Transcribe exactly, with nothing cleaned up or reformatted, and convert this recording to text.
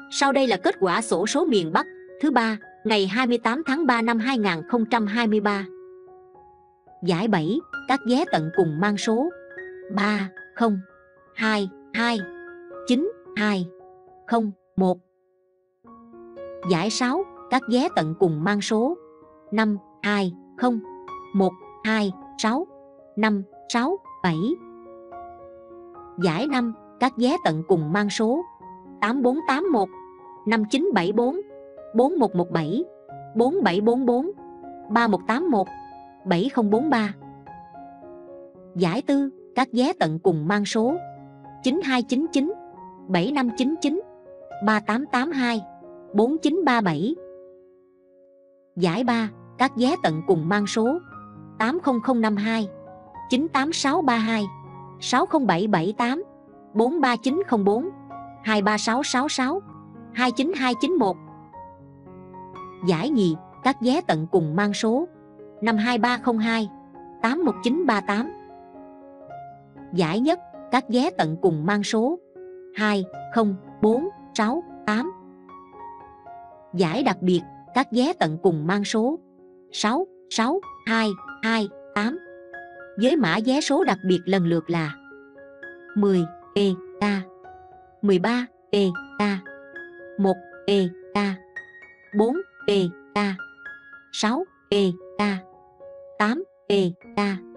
Sau đây là kết quả xổ số miền Bắc thứ ba ngày hai mươi tám tháng ba năm hai nghìn không trăm hai mươi ba. Giải bảy, các vé tận cùng mang số ba không hai hai chín hai không một. Giải sáu, các vé tận cùng mang số năm hai không một hai sáu năm sáu bảy. Giải năm, các vé tận cùng mang số tám bốn tám một năm chín bảy bốn bốn một một bảy bốn bảy bốn bốn ba một tám một bảy không bốn ba. Giải tư, các vé tận cùng mang số chín hai chín chín bảy năm chín chín ba tám tám hai bốn chín ba bảy. Giải ba, các vé tận cùng mang số tám không không năm hai chín tám sáu ba hai sáu không bảy bảy tám bốn ba chín không bốn hai ba sáu sáu sáu hai chín hai chín một. Giải nhì, các vé tận cùng mang số năm hai ba không hai tám một chín ba tám. Giải nhất, các vé tận cùng mang số hai không bốn sáu tám. Giải đặc biệt, các vé tận cùng mang số sáu sáu hai hai tám với mã vé số đặc biệt lần lượt là mười E K, mười ba E K, một E K, bốn E K, sáu E K, tám E K.